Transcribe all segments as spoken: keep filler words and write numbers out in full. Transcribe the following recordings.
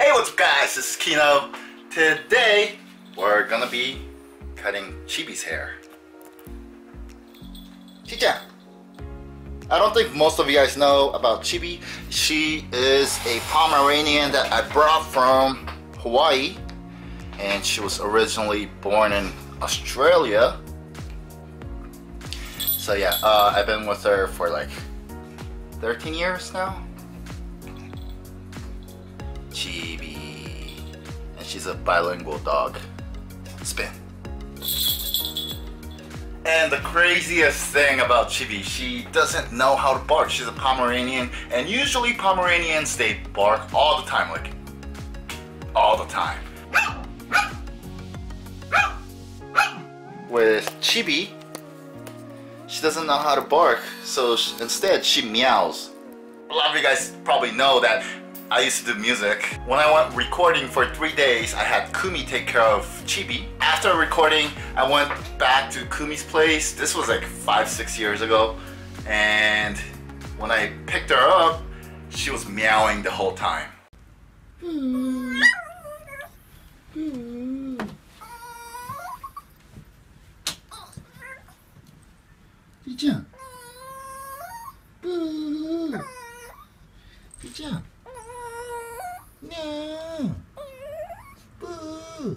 Hey, what's up guys, this is Kino. Today, we're gonna be cutting Chibi's hair. Chi-chan. I don't think most of you guys know about Chibi. She is a Pomeranian that I brought from Hawaii. And she was originally born in Australia. So yeah, uh, I've been with her for like thirteen years now. Chibi. And she's a bilingual dog. Spin. And the craziest thing about Chibi, she doesn't know how to bark. She's a Pomeranian, and usually Pomeranians, they bark all the time, like all the time. With Chibi, she doesn't know how to bark, so she, instead she meows. A lot of you guys probably know that I used to do music. When I went recording for three days, I had Kumi take care of Chibi. After recording, I went back to Kumi's place. This was like five, six years ago. And when I picked her up, she was meowing the whole time. Chi-chan. Boo. Chi-chan. No. Boo.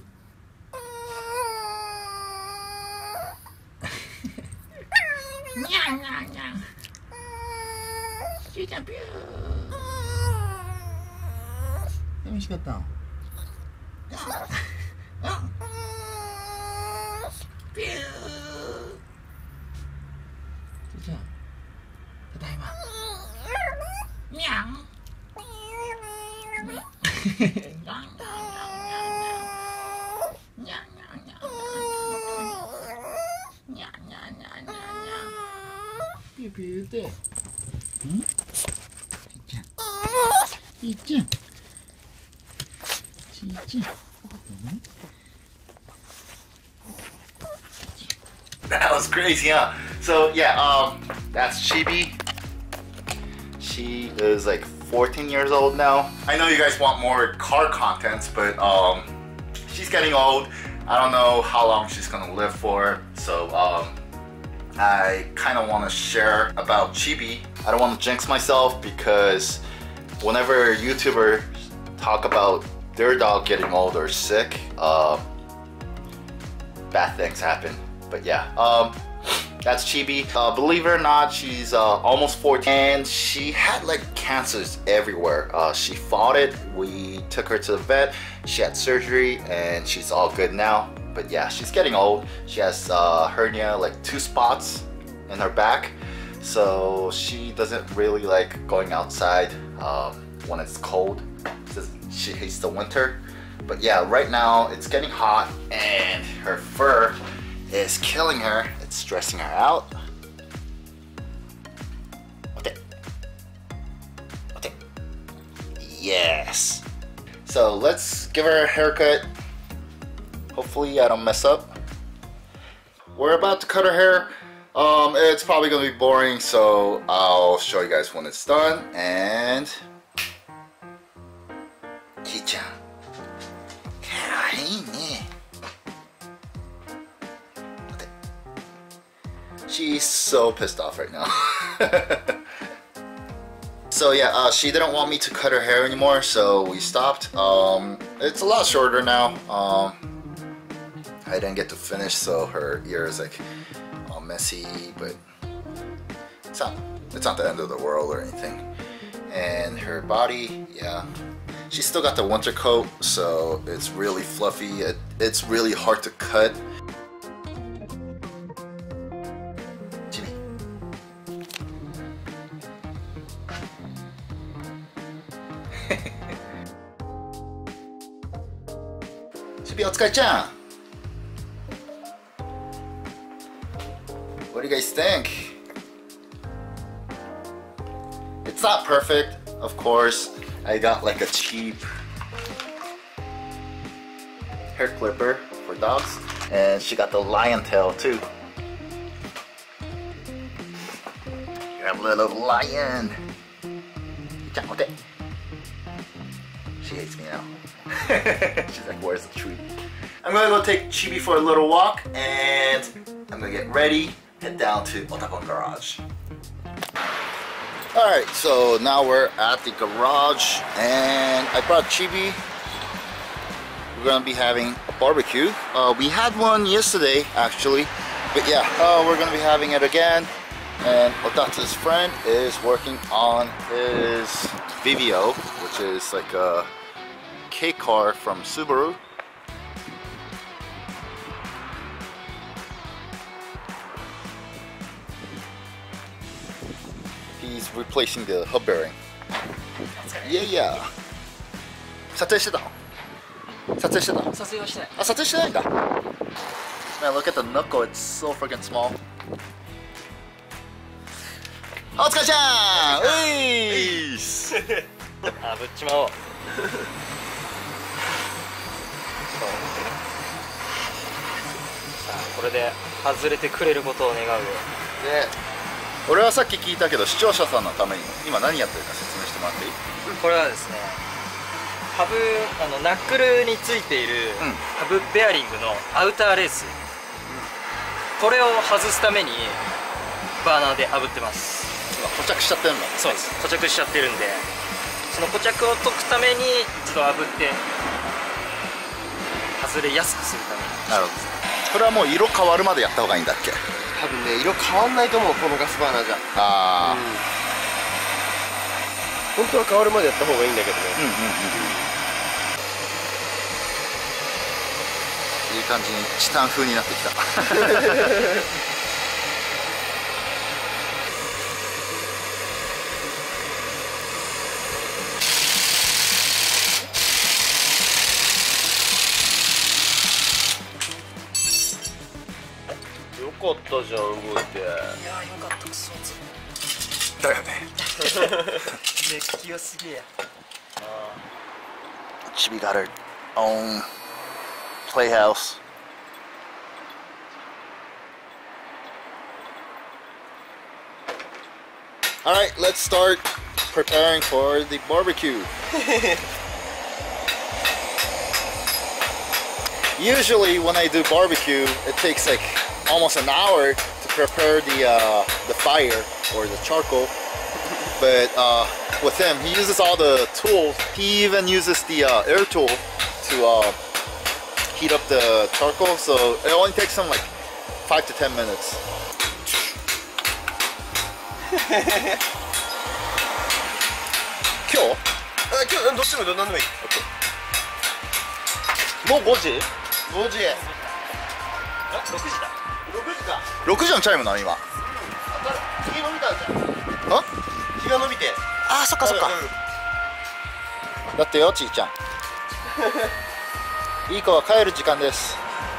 Meow, meow, meow. Chi-chan, boo. Let me see that down. Boo. Chi-chan. Tadaima. Meow. Beauty. Hmm? Chi-chan. Chi-chan. Chi-chan. That was crazy, huh? So yeah, um, that's Chibi. She is like fourteen years old now. I know you guys want more car contents, but um, she's getting old. I don't know how long she's gonna live for, so um, I kind of want to share about Chibi. I don't want to jinx myself because whenever YouTubers talk about their dog getting old or sick, uh, bad things happen. But yeah, um, that's Chibi. Uh, believe it or not, she's uh, almost fourteen and she had like cancers everywhere. Uh, she fought it. We took her to the vet. She had surgery and she's all good now. But yeah, she's getting old. She has uh, hernia, like two spots in her back. So she doesn't really like going outside um, when it's cold. She hates the winter. But yeah, right now it's getting hot and her fur is killing her. It's stressing her out. Okay. Okay. Yes. So let's give her a haircut. Hopefully I don't mess up. We're about to cut her hair. Um, it's probably gonna be boring, so I'll show you guys when it's done. And Chi-chan. She's so pissed off right now. So yeah, uh, she didn't want me to cut her hair anymore, so we stopped. Um, it's a lot shorter now. Um, I didn't get to finish, so her ear is like all messy, but it's not, it's not the end of the world or anything. And her body, yeah, she's still got the winter coat, so it's really fluffy. It, it's really hard to cut. Chibi, otsukai-chan. What do you guys think? It's not perfect, of course. I got like a cheap hair clipper for dogs, and she got the lion tail too. You're a little lion. Okay. She hates me now. She's like, where's the tree? I'm gonna go take Chibi for a little walk, and I'm gonna get ready, head down to Otakon Garage. Alright, so now we're at the garage, and I brought Chibi. We're gonna be having a barbecue. Uh, we had one yesterday, actually, but yeah, uh, we're gonna be having it again. And Otatsu's friend is working on his Vivio, which is like a K car from Subaru. He's replacing the hub bearing. Yeah, yeah. 撮影してたの？撮影してたの？撮影はしてない。あ、撮影してないんだ。Man, look at the knuckle, it's so freaking small. お疲れちゃん。ういーす。 あぶっちまおう。さあこれで外れてくれることを願うよ。 で、俺はさっき聞いたけど視聴者さんのために今何やってるか説明してもらっていい？ これはですね、ハブあのナックルについているハブベアリングのアウターレース、これを外すためにバーナーで炙ってます。 今固着しちゃってるんだ。 そうです、固着しちゃってるんで、その固着を解くために一度炙って外れやすくするために。 なるほど。これはもう色変わるまでやった方がいいんだっけ？ 多分ね、色変わんないと思う、このガスバーナーじゃ。 ああ、うん、 本当は変わるまでやった方がいいんだけどね。うんうんうん、 いい感じにチタン風になってきた。 よかったじゃん、動いて。いやー、よかった、クソ暑い。 だよね。 熱気がすげえ。 Chibi got her own playhouse. Alright, let's start preparing for the barbecue. Usually when I do barbecue, it takes like almost an hour to prepare the uh, the fire or the charcoal, but uh, with him, he uses all the tools. He even uses the uh, air tool to uh, heat up the charcoal, so it only takes him like five to ten minutes. 今日？ あ、今日どっちでもどんなんでもいい。 もうごじ？ごじ。 ろくじだ。 ろくじか。 ろくじのチャイムなの今。 日が伸びたんじゃん。 あ？ 日が伸びて。 ああ、そっかそっか。だってよ、ちーちゃん。いい子は帰る時間です。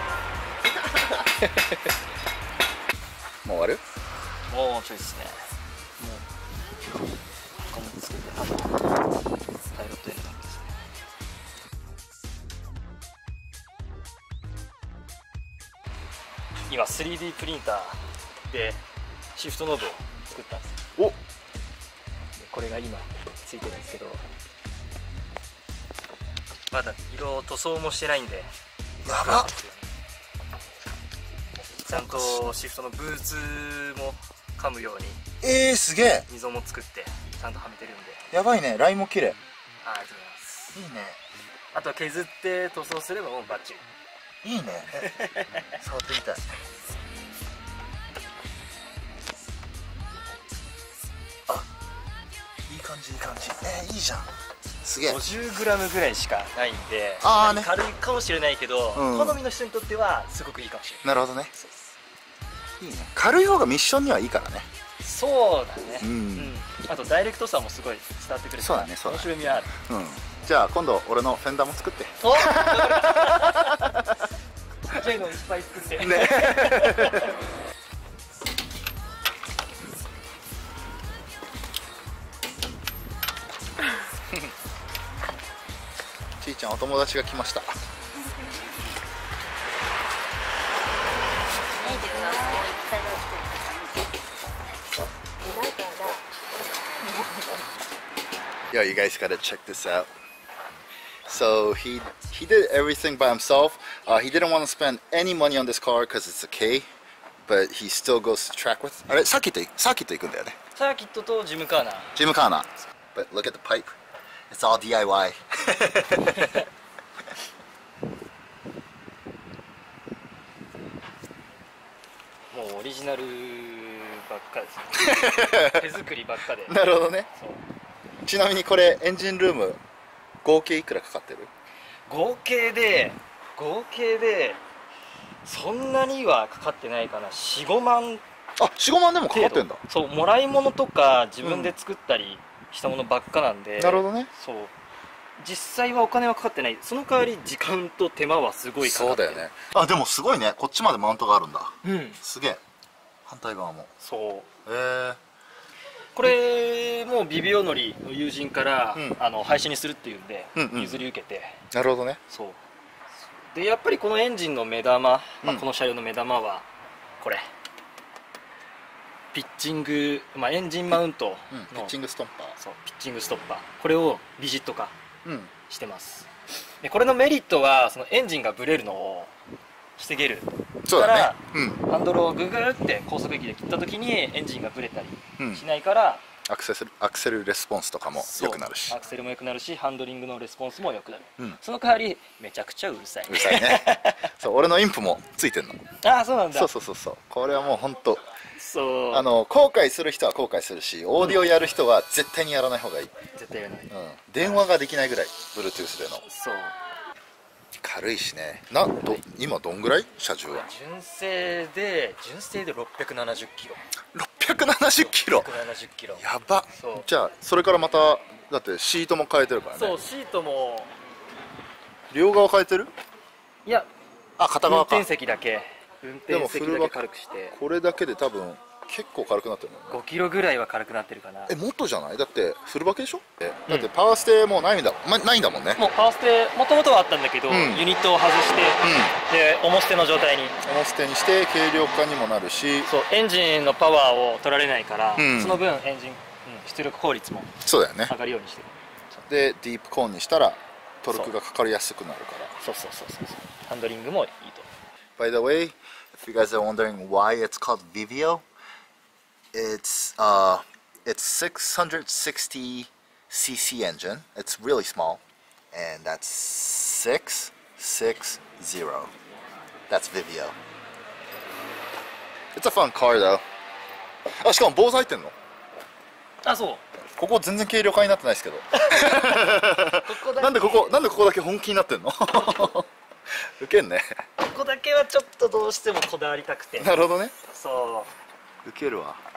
もう終わる？ もうちょいですね。もうここもつけて、あとパイロットへの感じですね。今 スリーディー プリンターでシフトノブを作ったんです。 お、 これが今ついてるんですけど、まだ色塗装もしてないんで、 やばっ。 ちゃんとシフトのブーツも噛むように、 えー、すげえ。 溝も作ってちゃんとはめてるんで。 やばいね、ラインも綺麗。 ありがとうございます。 いいね。 あとは削って塗装すればもうバッチリ。 いいね。触ってみたい。あ、いい感じいい感じ。えー、いいじゃん。すげえ。 ごじゅうグラムぐらいしかないんで、 あーね、 軽いかもしれないけど、 うん、 好みの人にとってはすごくいいかもしれない。 なるほどね。いいね。軽い方がミッションにはいいからね。 そうだね。 うん。うん、 あとダイレクトさもすごい伝わってくるから。 そうだね、そうだね。 面白みはある。 うん。じゃあ今度俺のフェンダーも作って。 おっ。ちっちゃいのいっぱい作って。ね。 ちーちゃんお友達が来ました。Yo, you guys gotta check this out. So he he did everything by himself. Uh, he didn't want to spend any money on this car because it's a K, but he still goes to track with. あれ、サーキットサーキット行くんだよね。 サーキットとジムカーナー。 ジムカーナー。But look at the pipe. It's all D I Y. もうオリジナルばっかですね。手作りばっかで。 なるほどね。 そうちなみにこれエンジンルーム合計いくらかかってる？ 合計で合計でそんなにはかかってないかな。よん、ごまん。 あ、よん、ごまんでもかかってんだ。 そう、もらい物とか自分で作ったりしたものばっかなんで、 うん、なるほどね。 そう実際はお金はかかってない。その代わり時間と手間はすごいかかってる。 そうだよね。あ、でもすごいね。こっちまでマウントがあるんだ。 うん、 すげえ。反対側も。 そう。 へえ。 これもビビオノリの友人から、うん、あの廃止にするっていうんで、うんうん、譲り受けて。 なるほどね。 そうでやっぱりこのエンジンの目玉、まあ、この車両の目玉はこれ、ピッチング、まあ、エンジンマウントの、うん、 ピッチングストッパー。 そうピッチングストッパー、これをリジット化してます、うん、でこれのメリットはそのエンジンがブレるのを防げる。 そうだね、 から、うん、ハンドルをググって高速域で切った時にエンジンがブレたりしないから、 うん、アクセルアクセルレスポンスとかも良くなるし、 アクセルも良くなるしハンドリングのレスポンスも良くなる、うん、その代わりめちゃくちゃうるさい。 うるさいね。そう俺のインプもついてんの。 ああそうなんだ。 そうそうそうそう、これはもう本当そうあの後悔する人は後悔するし、オーディオやる人は絶対にやらない方がいい。 絶対やらない、うん、 電話ができないぐらい Bluetooth での。 そう軽いしね。なんと今どんぐらい車重は？ 純正で純正でろっぴゃくななじゅっキロ。 ろっぴゃくななじゅっキロ。 ろっぴゃくななじゅっキロ。 やば。じゃあそれからまただってシートも変えてるからね。 そうシートも両側変えてる？ いや、 あ片側か。 運転席だけ運転席だけ軽くして。 これだけで多分結構軽くなってるもんね。 ごキロぐらいは軽くなってるかな。 えもっとじゃない？だってフルバケでしょ？えだってパワーステもうないんだ、ま、ないんだもんね。 もうパワーステもともとはあったんだけど、うん、ユニットを外して、うん、で重捨ての状態に重捨てにして軽量化にもなるし、 そうエンジンのパワーを取られないから、うん、その分エンジン、うん、出力効率もそうだよね上がるようにしてる。 でディープコーンにしたらトルクがかかりやすくなるから。 そうそうそうそうそう、ハンドリングもいいと。 By the way, if you guys are wondering why it's called Vivio, It's uh, it's six hundred sixty c c engine. It's really small, and that's six six zero. That's Vivio. It's a fun car though. あ、しかも坊主入ってんの？ あ、そう。 ここ全然軽量化になってないですけど。なんでここなんでここだけ本気になってんの？ウケんね。 ここだけはちょっとどうしてもこだわりたくて。 なるほどね。 そう。 ウケるわ。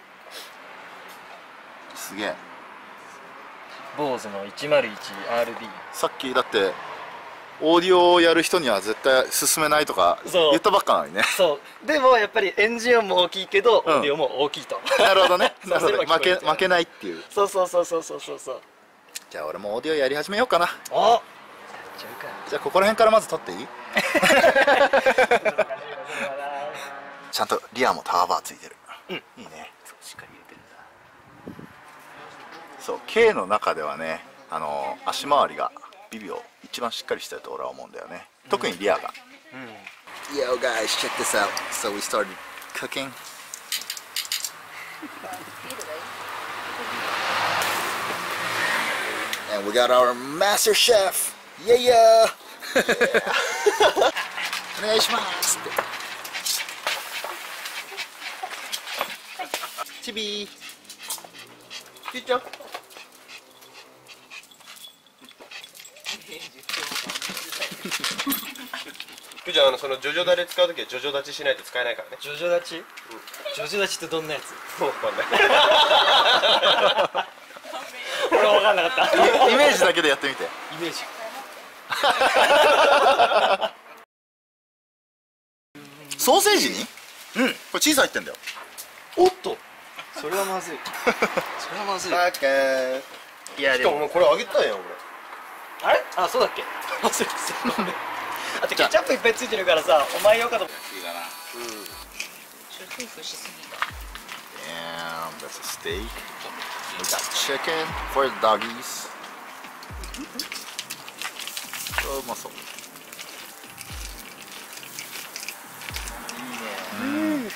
すげえ。 坊主の いちまるいちアールディー。 さっきだってオーディオをやる人には絶対勧めないとか言ったばっかなのにね。 そうでもやっぱりエンジン音も大きいけど、うん、オーディオも大きいと。 なるほどね。なるほど。負け負けないっていう。 そうそうそうそうそうそうそう。 じゃあ俺もオーディオやり始めようかな。 おじゃあここら辺からまず撮っていい？ちゃんとリアもタワーバーついてる。 うん、 いいね。 そうしっかり入れてるんだ。 そう K の中ではね、あの足回りがビビオ一番しっかりしてると俺は思うんだよね、うん、特にリアが、うん、Yo guys, check this out. So we started cooking. And we got our master chef. Yeah yeah. お願いしますって。チビー。キュッチョ。 くじゃん、あのそのジョジョダレ使うときはジョジョ立ちしないと使えないからね。 ジョジョ立ち？うん、ジョジョ立ちってどんなやつ？ もうわかんない。 俺はわかんなかった。 イメージだけでやってみて。 イメージ。 ソーセージに？うん。これチーズ入ってんだよ。 おっと。それはまずい。それはまずい。 オッケー。 いやでも。しかもこれあげたんや俺。 あれ？あ、そうだっけ？忘れてた。あとケチャップいっぱいついてるからさ、お前よかと。いいかな。うん。ちょっとふしすぎた。 Damn, that's a steak. We got chicken for the doggies. 超うまそう。いいね。うん。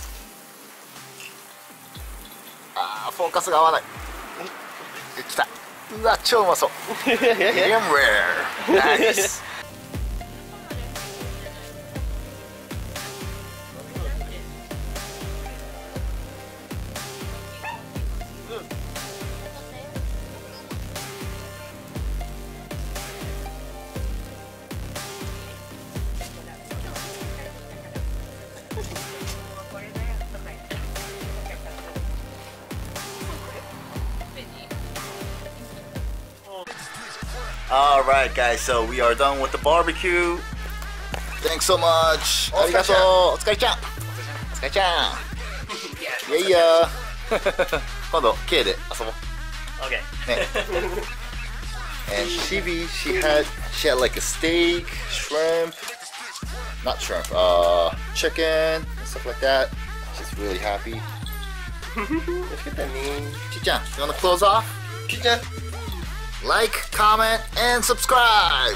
あー、フォーカスが合わない。え、来た。うわ、超うまそう。ミディアムレア。ナイス。All right, guys. So we are done with the barbecue. Thanks so much. ありがとう。お疲れちゃん。お疲れちゃん。いやいや。今度 K で遊ぼう。 Okay. ね。And Shibi, she had she had like a steak, shrimp, not shrimp, uh, chicken and stuff like that. She's really happy. 美味しかったね。 ちーちゃん、you wanna close off? ちーちゃん。 Like, comment, and subscribe.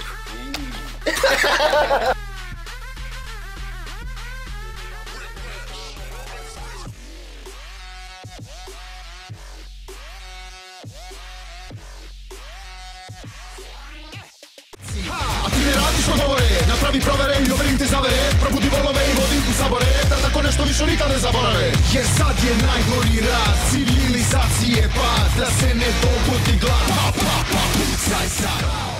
あti neradi sotore, naprawi provere, io verim te zavere, probudi volove i vodi u sabore, tata ko nešto više nikad ne zaborave. Jer sad je najgori rat, civilizacije pad, da se ne dogodi glad. Pa, pa, pa, pucaj sad.